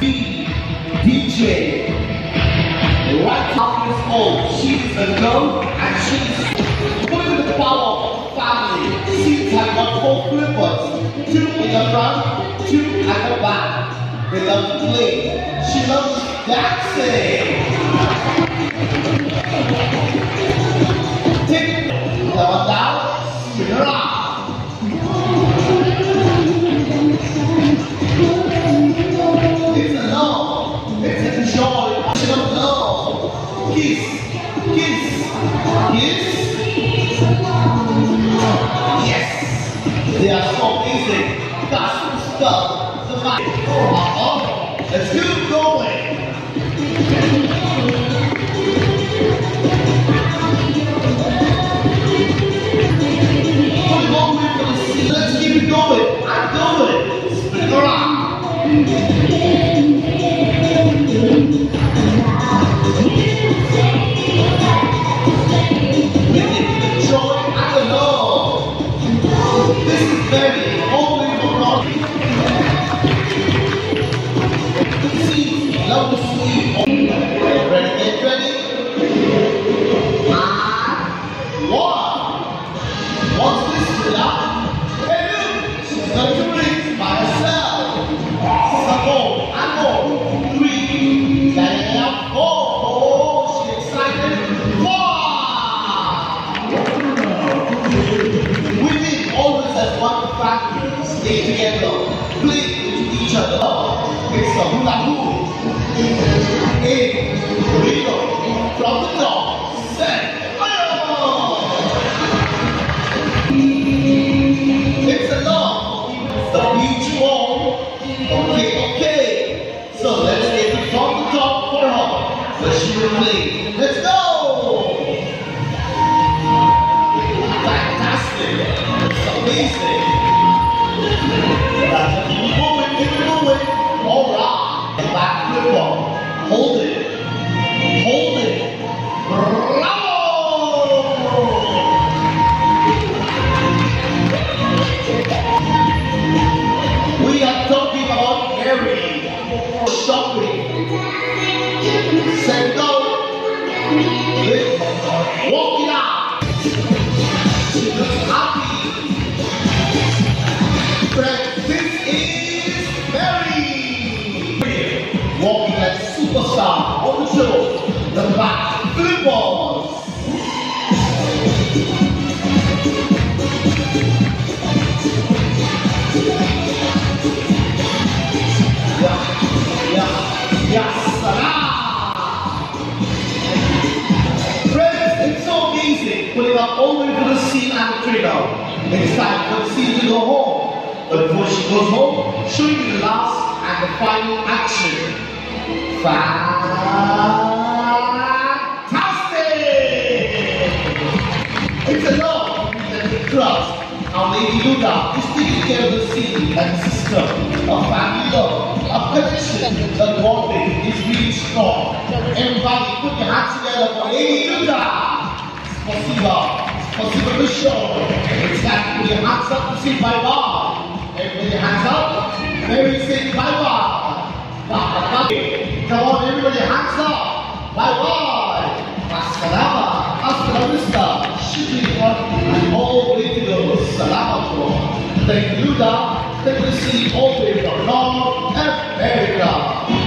DJ, right off years old, she is a girl and she's full with the power of family. She's has got 4 flippers, 2 in the front, 2 at the back. They love to play. She loves dancing. Take the one down, spin around. It's a love, it's a joy, it's a love. Kiss, kiss, kiss. Yes, they are so amazing. Gospel stuff. The vibe. Let's keep going. Let's keep it going. I'm going. Spin it around. Stay together, play with each other. It's a hula hoop. A rhythm from the top. Set fire! It's a love. The beach ball. Okay. So let's take it from the top for her. So she will play. Let's go! Fantastic. It's amazing. Keep moving. All right. Back flip ball. Hold it. Bravo! We are talking about Harry. Shopping. Set go. Walk it out. She looks happy. Walking like a superstar on the show, the back flip balls. Friends, it's so amazing putting up all the way to the scene and the trainer. It's time for the scene to go home. But before she goes home, show you the last and the final action. Fantastic! It's a love that we trust. Our Lady Luda is taking care of the city and the sister, a family love, a connection that bonding is really strong. Everybody put your hands together for Lady Luda. Spasiba the show. It's time to put your hands up to say bye-bye. Everybody hands up. Mary say bye-bye. Come on, everybody, hands up. Bye-bye. Masalama. Hasta la vista. Shipping one and all the way to go. Salama. Thank you, Luda. Thank you, see all the way from North America.